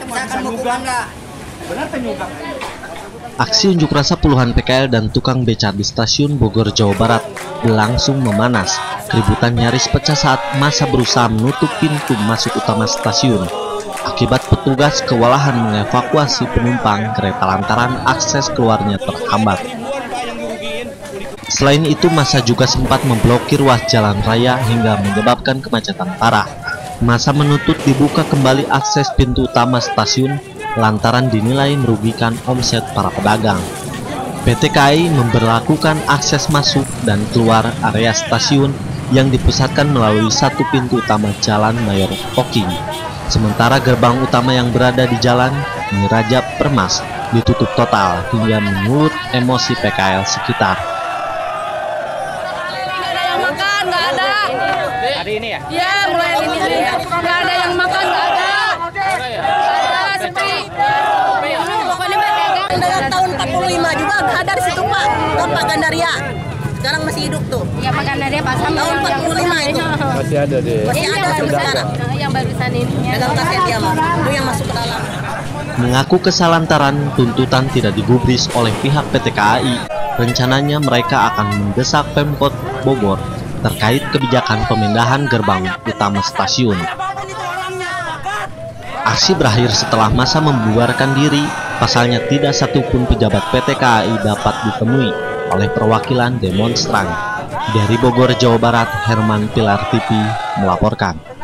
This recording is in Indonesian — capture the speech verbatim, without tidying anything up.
Aksi unjuk rasa puluhan P K L dan tukang beca di stasiun Bogor, Jawa Barat berlangsung memanas. Keributan nyaris pecah saat massa berusaha menutup pintu masuk utama stasiun. Akibat petugas kewalahan mengevakuasi penumpang kereta lantaran akses keluarnya terhambat. Selain itu, massa juga sempat memblokir ruas jalan raya hingga menyebabkan kemacetan parah. Massa menuntut dibuka kembali akses pintu utama stasiun lantaran dinilai merugikan omset para pedagang. P T K A I memberlakukan akses masuk dan keluar area stasiun yang dipusatkan melalui satu pintu utama Jalan Mayor Poking. Sementara gerbang utama yang berada di Jalan Mirajab Permas ditutup total hingga menyulut emosi P K L sekitar. Nggak ada yang makan, nggak ada. Hari ini ya? Ya, mulai ini nggak ada yang makan, nggak ada. Sepi. Pokoknya pedagang dari tahun empat puluh lima juga nggak ada di situ Pak. Bapak Gandaria. Sekarang masih hidup tuh. Ya Pak Gandaria Pak sama tahun empat puluh lima itu. Masih ada deh. Masih ada sampai sekarang. Yang barusan ini. Dalam kaset dia mah. Itu yang masuk ke dalam. Mengaku kesal lantaran tuntutan tidak digubris oleh pihak P T K A I. Rencananya mereka akan mendesak Pemkot Bogor terkait kebijakan pemindahan gerbang utama stasiun. Aksi berakhir setelah massa membubarkan diri. Pasalnya tidak satupun pejabat P T K A I dapat ditemui oleh perwakilan demonstran. Dari Bogor, Jawa Barat, Herman Pilar T V melaporkan.